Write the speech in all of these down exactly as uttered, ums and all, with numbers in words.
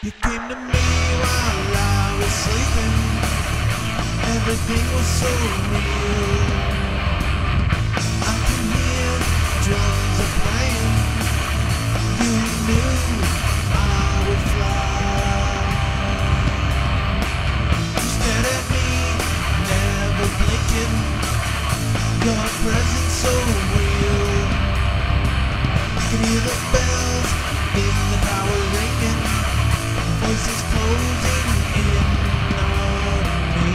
You came to me while I was sleeping. Everything was so real. I can hear drums are playing. You knew I would fly. You stared at me, never blinking. Your presence so real. I can hear the bells in the tower ringing. Voices closing in on me.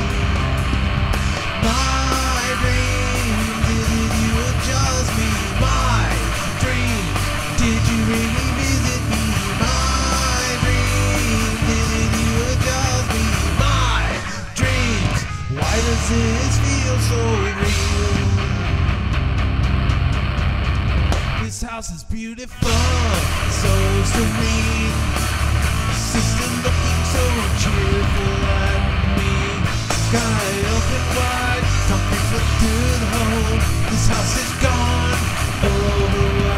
My dream, did you adjust me? My dream, did you really visit me? My dream, did you adjust me? My dreams, why does this feel so real? This house is beautiful, so serene. Sister looking so cheerful at me. Sky open wide, comfort for good home. This house is gone, overwhelmed.